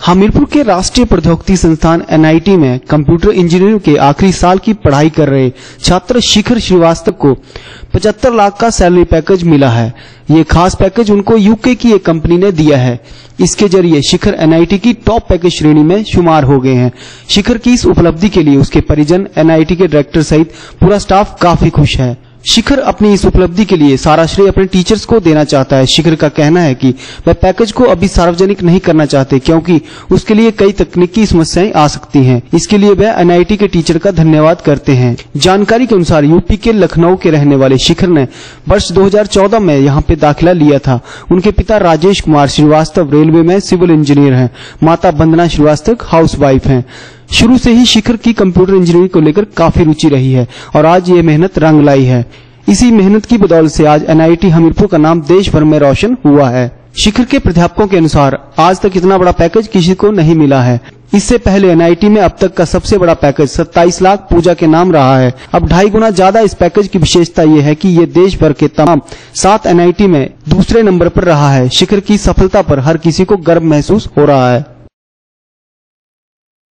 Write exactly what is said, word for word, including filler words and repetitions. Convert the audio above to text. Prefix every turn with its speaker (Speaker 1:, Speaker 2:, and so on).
Speaker 1: हमीरपुर के राष्ट्रीय प्रौद्योगिकी संस्थान एन आई टी में कंप्यूटर इंजीनियरिंग के आखिरी साल की पढ़ाई कर रहे छात्र शिखर श्रीवास्तव को पचहत्तर लाख का सैलरी पैकेज मिला है। ये खास पैकेज उनको यूके की एक कंपनी ने दिया है। इसके जरिए शिखर एन आई टी की टॉप पैकेज श्रेणी में शुमार हो गए हैं। शिखर की इस उपलब्धि के लिए उसके परिजन, एन आई टी के डायरेक्टर सहित पूरा स्टाफ काफी खुश है। शिखर अपनी इस उपलब्धि के लिए सारा श्रेय अपने टीचर्स को देना चाहता है। शिखर का कहना है कि वह पैकेज को अभी सार्वजनिक नहीं करना चाहते क्योंकि उसके लिए कई तकनीकी समस्याएं आ सकती हैं। इसके लिए वह एन आई टी के टीचर का धन्यवाद करते हैं। जानकारी के अनुसार यूपी के लखनऊ के रहने वाले शिखर ने वर्ष दो हज़ार चौदह में यहाँ पे दाखिला लिया था। उनके पिता राजेश कुमार श्रीवास्तव रेलवे में सिविल इंजीनियर हैं। माता वंदना श्रीवास्तव हाउसवाइफ हैं। शुरू से ही शिखर की कंप्यूटर इंजीनियरिंग को लेकर काफी रुचि रही है और आज ये मेहनत रंग लाई है। इसी मेहनत की बदौलत से आज एन आई टी हमीरपुर का नाम देश भर में रोशन हुआ है। शिखर के प्राध्यापकों के अनुसार आज तक इतना बड़ा पैकेज किसी को नहीं मिला है। इससे पहले एन आई टी में अब तक का सबसे बड़ा पैकेज सत्ताईस लाख पूजा के नाम रहा है। अब ढाई गुना ज्यादा इस पैकेज की विशेषता ये है कि ये देश भर के तमाम सात एन आई टी में दूसरे नंबर पर रहा है। शिखर की सफलता पर हर किसी को गर्व महसूस हो रहा है।